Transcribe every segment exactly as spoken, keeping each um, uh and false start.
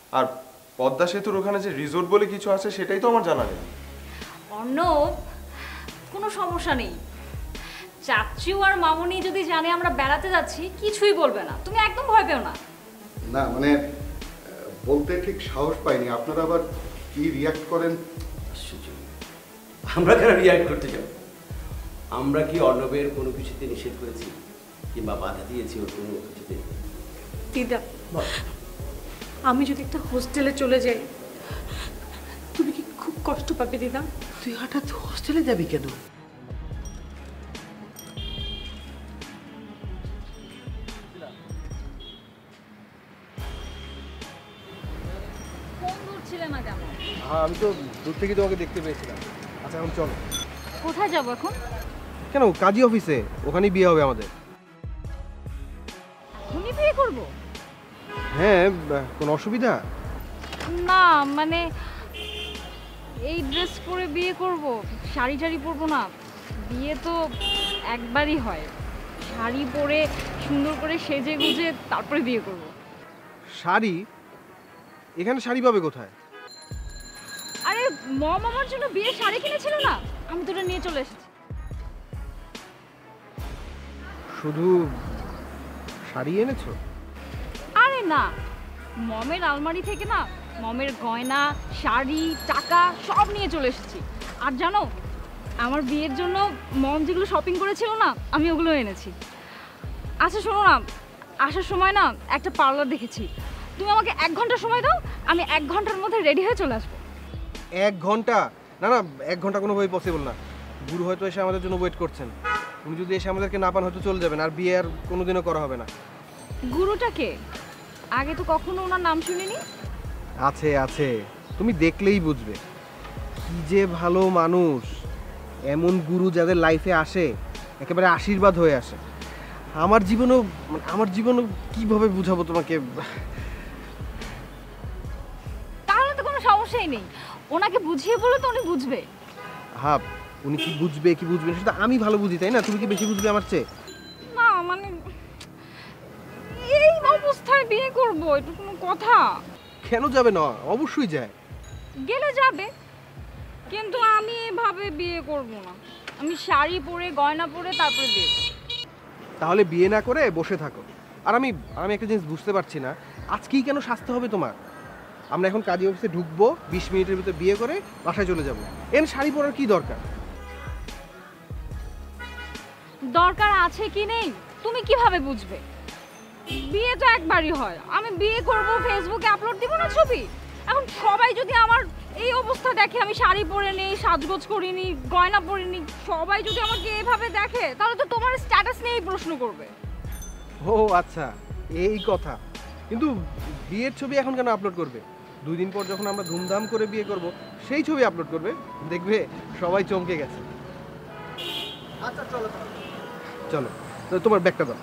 আর পদ্মা সেতুর ওখানে যে রিসোর্ট বলে কিছু আছে সেটাই তো আমার জানা নেই। অর্ণব, কোনো সমস্যা নেই। চাচু আর মামুনি যদি জানে আমরা বেড়াতে যাচ্ছি কিছুই বলবে না, তুমি একদম ভয় পেও না। না মানে বলতে ঠিক সাহস পাইনি, আপনারা আবার কি রিয়াক্ট করেন। আমরা কেন রিয়াক্ট করতে যাব? আমরা কি অর্ণবের কোনো কিছুতে নিষেধ করেছি কিংবা বাধা দিয়েছি ওর কোনো কিছুতে? দিদা, আমি যদি একটা হোস্টেলে চলে যাই তুমি কি খুব কষ্ট পাবে দিদা? তুই হঠাৎ হোস্টেলে যাবি কেন? ফোন ধরছিলে না কেন? হ্যাঁ আমি তো দূর থেকে তোমাকে দেখতে পেয়েছিলাম। আচ্ছা এখন চলো। কোথায় যাবো এখন? কেন, কাজী অফিসে, ওখানেই বিয়ে হবে আমাদের। এখনই বিয়ে করবো? হ্যাঁ, কোনো অসুবিধা? না মানে এই ড্রেস পরে বিয়ে করব, শাড়ি টাড়ি পরবো না। বিয়ে তো একবারই হয়, শাড়ি পরে সুন্দর করে সেজে গুজে তারপরে বিয়ে করব। শাড়ি? এখানে শাড়ি পাবে কোথায়? আরে মম আমার জন্য বিয়ের শাড়ি কিনেছিল না, আমি তো ওটা নিয়ে চলে এসেছি। শুধু শাড়ি এনেছো? আরে না, মমের আলমারি থেকে না মমের গয়না, শাড়ি, টাকা সব নিয়ে চলে এসেছি। আর জানো, আমার বিয়ের জন্য মম যেগুলো শপিং করেছিল না, আমি ওগুলো এনেছি। আচ্ছা শোনো না, আসার সময় না একটা পার্লার দেখেছি, তুমি আমাকে এক ঘন্টা সময় দাও, আমি এক ঘন্টার মধ্যে রেডি হয়ে চলে আসবো। এক ঘন্টা? না না, এক ঘন্টা কোনোভাবেই পসিবল না। গুরু হয়তো এসে আমাদের জন্য ওয়েট করছেন। উনি যদি এসে আমাদেরকে না পান হয়তো চলে যাবেন, আর বিয়ে আর কোনোদিনও করা হবে না। গুরুটাকে আগে তো কখনো ওনার নাম শুনিনি। আছে আছে, তুমি দেখলেই বুঝবে। কি যে ভালো মানুষ, এমন গুরু যাদের লাইফে আসে একেবারে আশীর্বাদ হয়ে আসে। আমার জীবনও মানে আমার জীবনও কিভাবে বুঝাবো তোমাকে। তাহলে তো কোনো সমস্যাই নেই, ওনাকে বুঝিয়ে বলে তো উনি বুঝবে। হ্যাঁ, উনি কি বুঝবে কি বুঝবে সেটা আমি ভালো বুঝি, তাই না? তুমি কি বেশি বুঝবে আমার চেয়ে? না মানে এই অবস্থায় বিয়ে করবো, এটা কোনো কথা? কেন যাবে না? অবশ্যই যায়। গেলে যাবে, কিন্তু আমি এভাবে বিয়ে করব না। আমি শাড়ি পরে গয়না পরে তারপরে বিয়ে করব। তাহলে বিয়ে না করে বসে থাকো। আর আমি আমি একটা জিনিস বুঝতে পারছি না, আজকেই কেন সাজতে হবে তোমার? আমরা এখন কাজী অফিসে ঢুকবো, বিশ মিনিটের ভিতরে বিয়ে করে বাসায় চলে যাবো। এর শাড়ি পরার কি দরকার? দরকার আছে কি নেই তুমি কিভাবে বুঝবে? বিয়ে তো একবারই হয়, আমি বিয়ে করব, ফেসবুকে আপলোড দিব না ছবি। এখন সবাই যদি আমার এই অবস্থা দেখে, আমি শাড়ি পরে নেই, সাজগোজ করিনি, গয়না পরিনি, সবাই যদি আমাকে এভাবে দেখে, তাহলে তো তোমার স্ট্যাটাস নিয়েই প্রশ্ন করবে। ও আচ্ছা, এই কথা। কিন্তু বিয়ের ছবি এখন কেন আপলোড করবে? দুই দিন পর যখন আমরা ধুমধাম করে বিয়ে করব, সেই ছবি আপলোড করবে, দেখবে সবাই চমকে গেছে। আচ্ছা চলো চলো, তো তোমার ব্যাগটা দাও।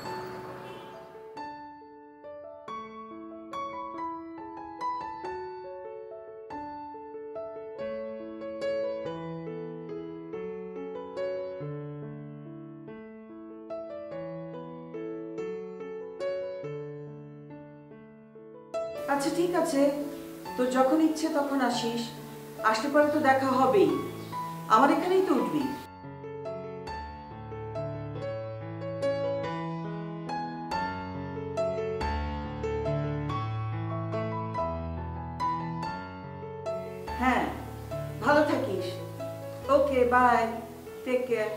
আচ্ছা ঠিক আছে, তোর যখন ইচ্ছে তখন আসিস, আসলে পরে তো দেখা হবেই, আমার এখানেই তো উঠবি। হ্যাঁ, ভালো থাকিস। Okay bye, take care.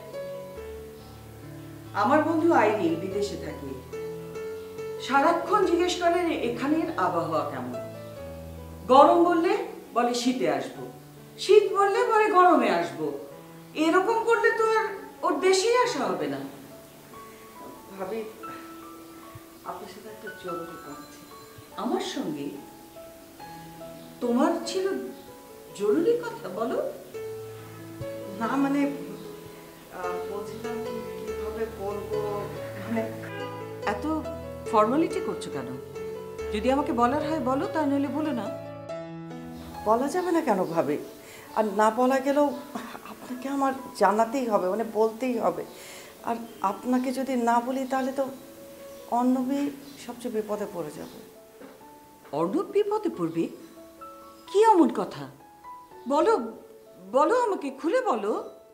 আমার বন্ধু আইরিন বিদেশে থাকে, সারাক্ষণ জিজ্ঞেস করেন এখানের আবহাওয়া কেমন। গরম বললে বলে শীতে আসবো, শীত বললে বলে গরমে আসবো। এরকম করলে তো আর ওর দেশেই আসা হবে না। ভাবি, আপনার সাথে একটা জরুরি কথা ছিল। আমার সঙ্গে তোমার ছিল জরুরি কথা? বলো না। মানে বলছিলাম কি কিভাবে বলবো, মানে এত ফর্মালিটি করছো কেন? যদি আমাকে বলার হয় বলো, তা নইলে বলো না। বলা যাবে না কেন ভাবে? আর না বলা গেলেও আপনাকে আমার জানাতেই হবে, মানে বলতেই হবে। আর আপনাকে যদি না বলি তাহলে তো অন্য মেয়ে সবচেয়ে বিপদে পড়ে যাবে। অর্ণব বিপদে পড়বে? কি এমন কথা? বলো বলো, আমাকে খুলে বলো।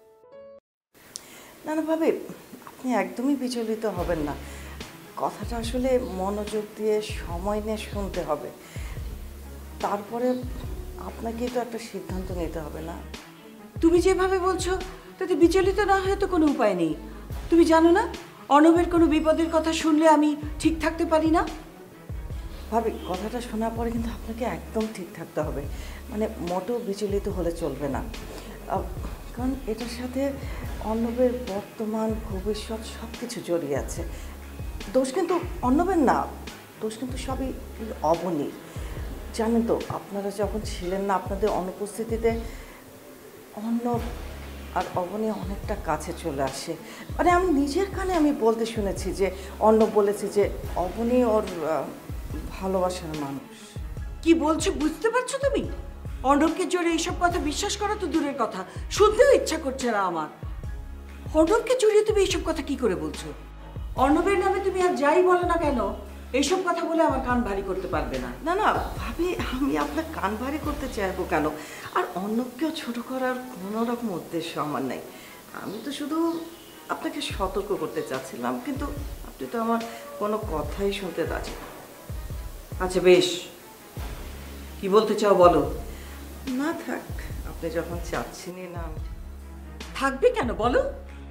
না না ভাবে, আপনি একদমই বিচলিত হবেন না। কথাটা আসলে মনোযোগ দিয়ে সময় নিয়ে শুনতে হবে, তারপরে আপনাকে তো একটা সিদ্ধান্ত নিতে হবে না? তুমি যেভাবে বলছো তাতে বিচলিত না হয়ে তো কোনো উপায় নেই। তুমি জানো না অর্ণবের কোনো বিপদের কথা শুনলে আমি ঠিক থাকতে পারি না। ভাবি, কথাটা শোনার পরে কিন্তু আপনাকে একদম ঠিক থাকতে হবে, মানে মোটেও বিচলিত হলে চলবে না। কারণ এটার সাথে অর্ণবের বর্তমান ভবিষ্যৎ সব কিছু জড়িয়ে আছে। দোষ কিন্তু অর্ণবের না, দোষ কিন্তু সবই অবনীর। জানেন তো, আপনারা যখন ছিলেন না, আপনাদের অনুপস্থিতিতে অর্ণব আর অবনী অনেকটা কাছে চলে আসে। মানে আমি নিজের কানে আমি বলতে শুনেছি যে অর্ণব বলেছে যে অবনী ওর ভালোবাসার মানুষ। কি বলছো বুঝতে পারছো তুমি? অর্ণবকে জোরে এইসব কথা বিশ্বাস করা তো দূরের কথা, শুনতেও ইচ্ছা করছে না আমার। অর্ণবকে জড়িয়ে তুমি এইসব কথা কি করে বলছো? অর্ণবের নামে তুমি আর যাই বলো না কেন, এইসব কথা বলে আমার কান ভারী করতে পারবে না। না না ভাবি, আমি আপনার কান ভারী করতে চাইবো কেন? আর অন্যকেও ছোট করার কোনো রকম উদ্দেশ্য আমার নেই। আমি তো শুধু আপনাকে সতর্ক করতে চাচ্ছিলাম, কিন্তু আপনি তো আমার কোনো কথাই শুনতে রাজি না। আচ্ছা বেশ, কি বলতে চাও বলো। না থাক, আপনি যখন চাচ্ছেনই না। থাকবে কেন বলো?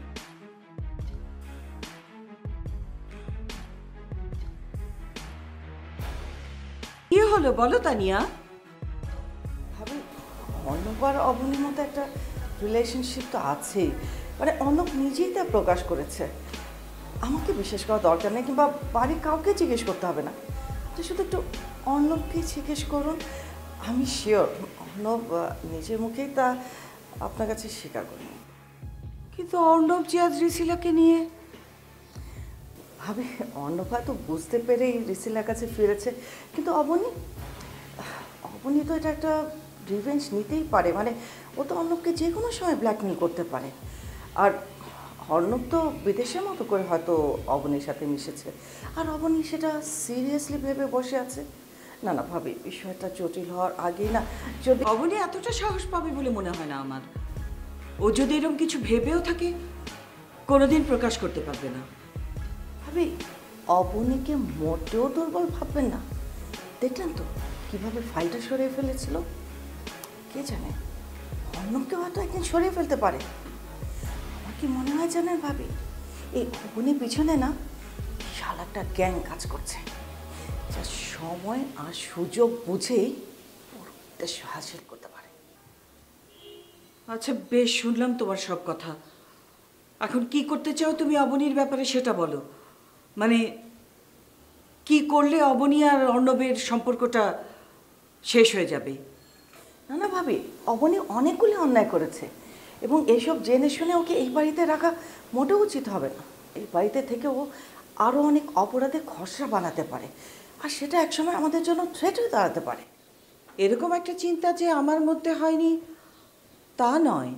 কি হলো বলো তানিয়া? ভাবি, অর্ণব আর অবনীর মতো একটা রিলেশনশিপ তো আছেই, মানে অর্ণব নিজেই তা প্রকাশ করেছে। আমাকে বিশেষ করা দরকার নেই, কিংবা বাড়ির কাউকে জিজ্ঞেস করতে হবে না। তো শুধু একটু অর্ণবকে জিজ্ঞেস করুন, আমি শিওর অর্ণব নিজের মুখেই তা আপনার কাছে স্বীকার করুন। কিন্তু অর্ণব যে আজ রিসিলাকে নিয়ে। ভাবি, অর্ণব হয়তো বুঝতে পেরেই রিসিলার কাছে ফিরেছে, কিন্তু অবনী অবনী তো এটা একটা রিভেঞ্জ নিতেই পারে। মানে ও তো অর্ণবকে যে কোনো সময় ব্ল্যাকমেল করতে পারে। আর অর্ণব তো বিদেশের মতো করে হয়তো অবনীর সাথে মিশেছে, আর অবনী সেটা সিরিয়াসলি ভেবে বসে আছে। না না ভাবি, বিষয়টা জটিল হওয়ার আগেই না, যদি অবনী এতটা সাহস পাবে বলে মনে হয় না আমার। ও যদি এরকম কিছু ভেবেও থাকে, কোনোদিন প্রকাশ করতে পারবে না। ভাবি, অবনীকে মোটেও দুর্বল ভাববেন না। দেখলেন তো কিভাবে ফাইলটা সরিয়ে ফেলেছিল। কে জানে, অর্ণবকে হয়তো একদিন সরিয়ে ফেলতে পারে। আমার কি মনে হয় জানেন ভাবি, এই অবনীর পিছনে না বিশাল একটা গ্যাং কাজ করছে, যা সময় আর সুযোগ বুঝেই ওর উদ্দেশ্য হাসিল করতে পারে। আচ্ছা বেশ, শুনলাম তোমার সব কথা। এখন কি করতে চাও তুমি অবনীর ব্যাপারে সেটা বলো। মানে কি করলে অবনী আর অর্ণবের সম্পর্কটা শেষ হয়ে যাবে? না না ভাবি, অবনী অনেকগুলি অন্যায় করেছে, এবং এইসব জেনে শুনে ওকে এই বাড়িতে রাখা মোটেও উচিত হবে না। এই বাড়িতে থেকে ও আরও অনেক অপরাধের খসড়া বানাতে পারে, আর সেটা একসময় আমাদের জন্য থ্রেট হয়ে দাঁড়াতে পারে। এরকম একটা চিন্তা যে আমার মধ্যে হয়নি তা নয়,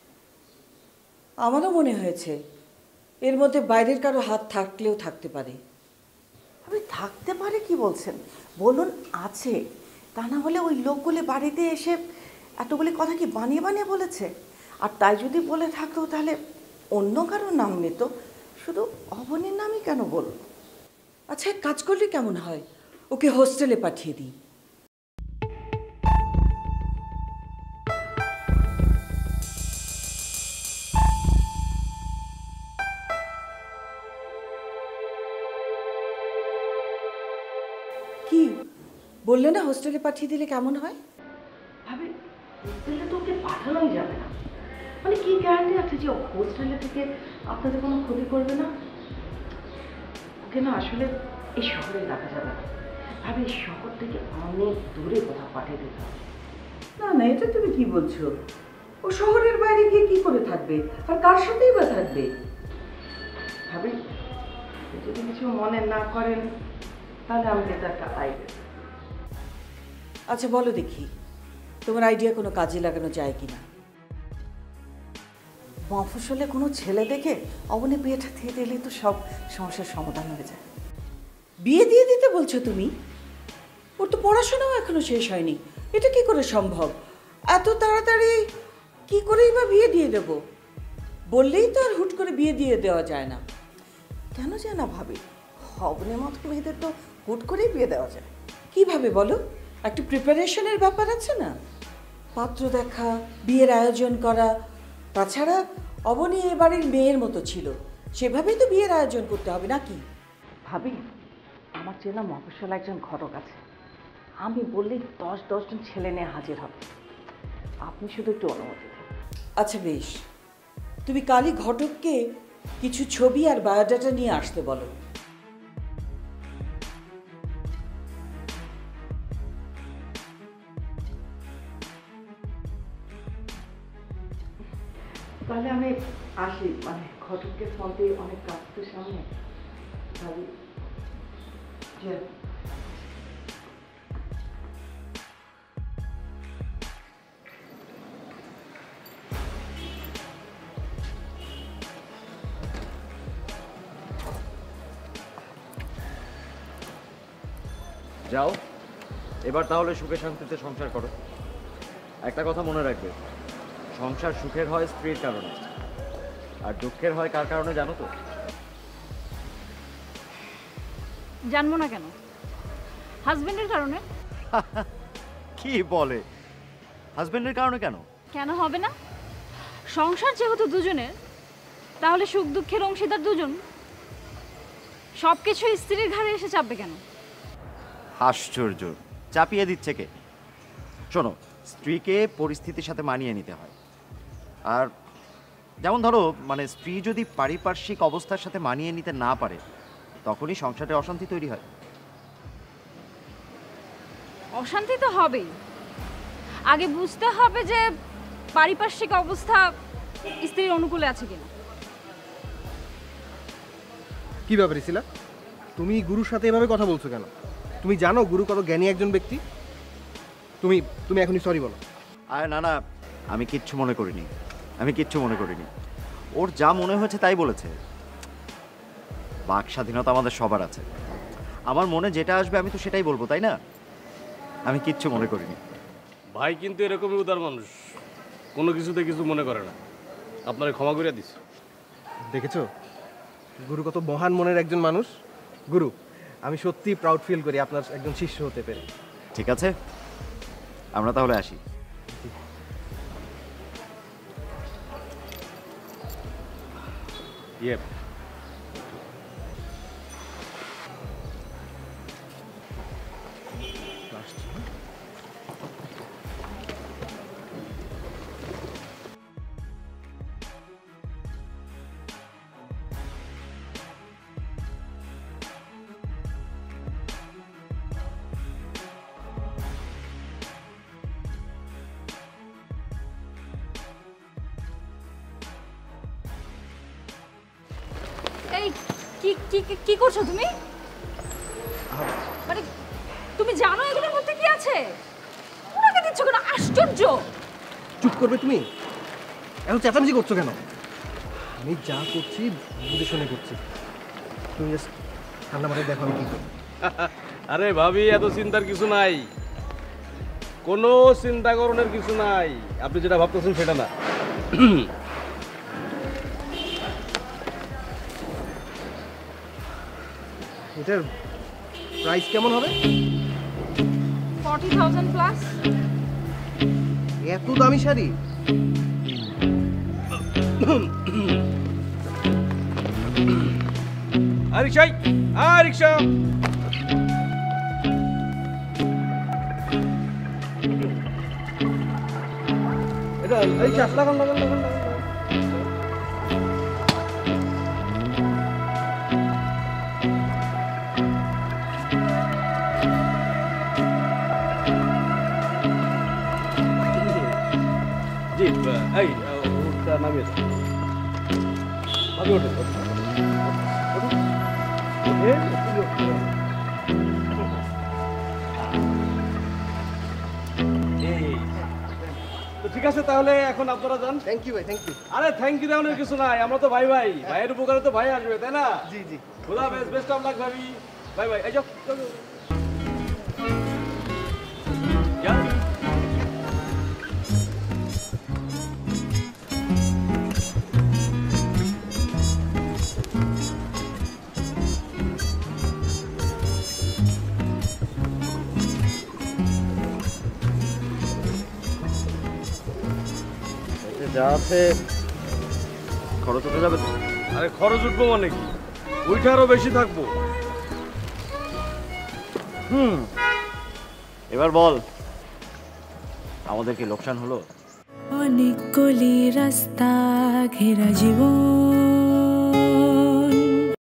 আমারও মনে হয়েছে এর মধ্যে বাইরের কারো হাত থাকলেও থাকতে পারে। আপনি থাকতে পারে কি বলছেন? বলুন আছে, তা না হলে ওই লোকগুলি বাড়িতে এসে এতগুলি কথা কি বানিয়ে বানিয়ে বলেছে? আর তাই যদি বলে থাকতো তাহলে অন্য কারোর নাম নিত, শুধু অবনীর নামই কেন বলুন? আচ্ছা কাজ করলে কেমন হয়, ওকে হোস্টেলে পাঠিয়ে দিই। কি বললে না, হোস্টেলে পাঠিয়ে দিলে কেমন হয়? ভাবি, হোস্টেলে তো ওকে পাঠানোই যাবে না। মানে কি গ্যারান্টি আছে যে হোস্টেলে থেকে আপনাদের কোনো ক্ষতি করবে না? ওকে না আসলে এই শহরে রাখা যাবে না। ভাবি, এই শহর থেকে অনেক দূরে কোথাও পাঠিয়ে দিতে হবে। না না, এটা তুমি কি বলছো? ও শহরের বাইরে গিয়ে কি করে থাকবে, আর কার সাথেই বা থাকবে? ভাবি, যদি কিছু মনে না করেন তাহলে আমাকে এটা একটা আইডিয়া। আচ্ছা বলো দেখি, তোমার আইডিয়া কোনো কাজে লাগানো যায় কিনা? মফস্বলে কোনো ছেলে দেখে অবনী বিয়েটা দিয়ে দিলেই তো সব সমস্যার সমাধান হয়ে যায়। বিয়ে দিয়ে দিতে বলছো তুমি? ওর তো পড়াশোনাও এখনো শেষ হয়নি, এটা কি করে সম্ভব? এত তাড়াতাড়ি কি করেই বা বিয়ে দিয়ে দেব? বললেই তো আর হুট করে বিয়ে দিয়ে দেওয়া যায় না। কেন যায় না ভাবি? হবনের মতো মেয়েদের তো হুট করেই বিয়ে দেওয়া যায়। কিভাবে বলো? একটা প্রিপারেশনের ব্যাপার আছে না, পাত্র দেখা, বিয়ের আয়োজন করা। তাছাড়া অবনী এ বাড়ির মেয়ের মতো ছিল, সেভাবেই তো বিয়ের আয়োজন করতে হবে নাকি? ভাবি, আমার চেনা মফস্বল একজন ঘটক আছে, আমি বললেই দশ দশজন ছেলে নিয়ে হাজির হবে। আপনি শুধু একটু অনুমতি দিন। আচ্ছা বেশ, তুমি কালই ঘটককে কিছু ছবি আর বায়োডাটা নিয়ে আসতে বলো। তাহলে আমি আসি, মানে ঘটককে ফোন দিয়ে অনেক কাজ তো সামনে। ভাবি যে যাও এবার তাহলে সুখে শান্তিতে সংসার করো। একটা কথা মনে রাখবে, সংসার সুখের হয় স্ত্রীর কারণে, আর দুঃখের হয় কার কারণে জানো তো? জানবো না কেন? হাজবেন্ডের কারণে। কি বলে? হাজবেন্ডের কারণে কেন? কেন হবে না? সংসার যেহেতু দুজনের, তাহলে সুখ দুঃখের অংশীদার দুজন। সব কিছু স্ত্রীর ঘাড়ে এসে চাপবে কেন? আশ্চর্য, চাপিয়ে দিচ্ছে কে? শোনো, স্ত্রীকে পরিস্থিতির সাথে মানিয়ে নিতে হয়। আর যেমন ধরো, মানে স্ত্রী যদি পারিপার্শ্বিক অবস্থার সাথে মানিয়ে নিতে না পারে, তখনই সংসারে অশান্তি তৈরি হয়। অশান্তি তো হবেই। আগে বুঝতে হবে যে পারিপার্শ্বিক অবস্থা স্ত্রীর অনুকূলে আছে কিনা। কি ব্যাপার শিলা, তুমি গুরুর সাথে এভাবে কথা বলছো কেন? তুমি জানো গুরু কত জ্ঞানী একজন ব্যক্তি। তুমি তুমি এখনই সরি বলো। আরে না না, আমি কিচ্ছু মনে করিনি, আমি কিচ্ছু মনে করিনি। ওর যা মনে হয়েছে তাই বলেছে। বাক স্বাধীনতা আমাদের সবার আছে। আমার মনে যেটা আসবে আমি তো সেটাই বলবো, তাই না? আমি কিচ্ছু মনে করিনি। ভাই কিন্তু এরকমই উদার মানুষ, কোনো কিছুতে কিছু মনে করে না। আপনারে ক্ষমা করে দিস। দেখেছো গুরু কত মহান মনের একজন মানুষ। গুরু, আমি সত্যি প্রাউড ফিল করি আপনার একজন শিষ্য হতে পেরে। ঠিক আছে, আমরা তাহলে আসি। ইয়ে এই কি কি কি- কি করছো তুমি? মানে তুমি জানো এগুলোর মধ্যে কি আছে? ওনাকে দিচ্ছ কেন? আশ্চর্য। চুপ করবে তুমি? এখন চেঁচামেচি করছো কেন? আমি যা করছি বুঝে শুনে করছি। তুমি জাস্ট ঠান্ডা মাথায় দেখো আমি কি করি। আরে ভাবি, এত চিন্তার কিছু নাই, কোনো চিন্তা করণের কিছু নাই। আপনি যেটা ভাবতেছেন সেটা না। এটার প্রাইস কেমন হবে? Forty thousand plus. এত দামি শাড়ি? আর রিক্সাই, আর রিক্সা। এটা এই চাষ লাগান লাগান লাগান লাগান। জি, এই ওটা নামিয়ে দাও। ভাবি ওঠে, ওঠে, ওঠে। ওঠে, ওঠে। এই, তো ঠিক আছে, তাহলে এখন আপনারা যান। থ্যাংক ইউ ভাই, থ্যাংক ইউ। আরে থ্যাংক ইউ দেওয়ানোর কিছু নাই, আমরা তো ভাই ভাই, ভাইয়ের উপকারে তো ভাই আসবে, তাই না? জি জি। খোদা হাফেজ, বেস্ট অফ লাক ভাবি। Bye bye. এই যাও, যাও, যাও। যা আছে খরচ উঠে যাবে তো? আরে খরচ উঠবো মানে কি, ওইটা আরো বেশি থাকবো। হুম, এবার বল আমাদের কি লোকসান হলো? অনেক গলি রাস্তা ঘেরা জীবন,